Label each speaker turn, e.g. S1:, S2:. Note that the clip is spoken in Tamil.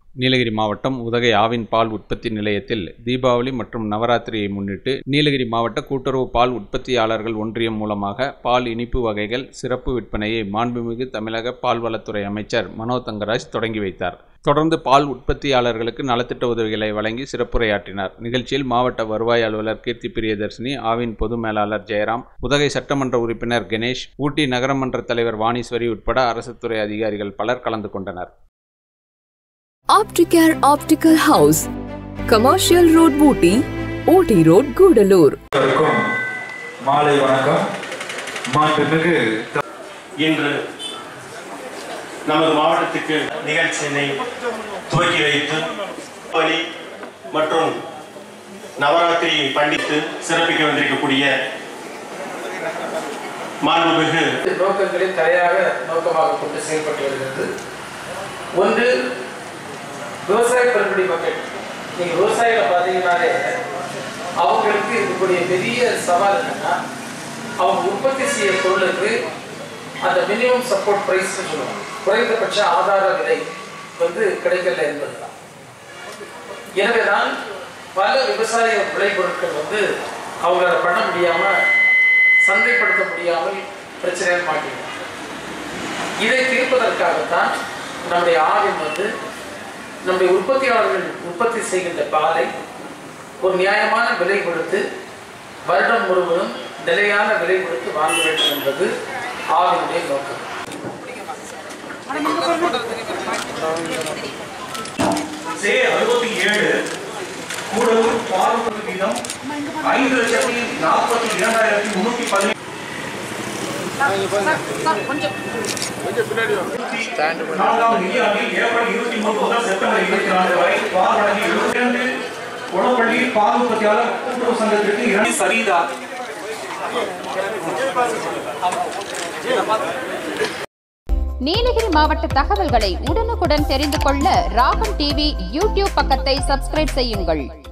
S1: நீலகிரி மாவட்டம் உதகை ஆவின் பால் உற்பத்தி நிலையத்தில் தீபாவளி மற்றும் நவராத்திரியை முன்னிட்டு நீலகிரி மாவட்ட கூட்டுறவு பால் உற்பத்தியாளர்கள் ஒன்றியம் மூலமாக பால் இனிப்பு வகைகள் சிறப்பு விற்பனையை மாண்புமிகு தமிழக பால்வளத்துறை அமைச்சர் மனோ தங்கராஜ் தொடங்கி வைத்தார். தொடர்ந்து பால் உற்பத்தியாளர்களுக்கு நலத்திட்ட உதவிகளை வழங்கி சிறப்புரையாற்றினார். நிகழ்ச்சியில் மாவட்ட வருவாய் அலுவலர் கீர்த்தி பிரியதர்ஷினி, ஆவின் பொது மேலாளர் ஜெயராம், உதகை சட்டமன்ற உறுப்பினர் கணேஷ், ஊட்டி நகரமன்ற தலைவர் வாணீஸ்வரி உட்பட அரசு துறை அதிகாரிகள் பலர் கலந்து கொண்டனர்.
S2: Opticare Optical House, Commercial Road Booty, OT Road Gudalur.
S3: மாலை வணக்கம். மாண்புமிகு
S4: இன்று நமது மாவட்டத்துக்கு நிகழ்ச்சியினை துவக்கி வைத்து பலி மற்றும் நவராத்திரியை பண்டித்து சிறப்பிக்க வந்திருக்கக்கூடிய மாண்புமிகு
S5: நோக்கங்களில் தலையாக நோக்கமாக கொண்டு செயல்பட்டு வருகிறது. ஒன்று, விவசாய பெரும்படி மக்கள். நீங்க விவசாயிகளை பார்த்தீங்கன்னாலே அவங்களுக்கு இருக்கக்கூடிய பெரிய சவால் என்னன்னா, அவங்க உற்பத்தி செய்ய பொருளுக்கு அந்த மினிமம் சப்போர்ட் பிரைஸ் சொல்லுவாங்க, குறைந்தபட்ச ஆதார விலை கிடைக்கல என்பதுதான். எனவேதான் பல விவசாய விளைபொருட்கள் அவங்களால பண்ண முடியாம, சந்தைப்படுத்த முடியாமல் பிரச்சனைகள் மாட்டினாங்க. இதை தீர்ப்பதற்காகத்தான் நம்முடைய ஆவின் நம்முடைய உற்பத்தியாளர்கள் உற்பத்தி செய்கின்ற பாலை ஒரு நியாயமான விலை கொடுத்து வருடம் முழுவதும் நிலையான விலை கொடுத்து வாங்க வேண்டும் என்பது ஆவினுடைய நோக்கம்.
S4: கூடலூர் பால் வீதம் 5,42,310
S6: நீலகிரி மாவட்ட தகவல்களை உடனுக்குடன் தெரிந்து கொள்ள ராகம் டிவி யூடியூப் பக்கத்தை சப்ஸ்கிரைப் செய்யுங்கள்.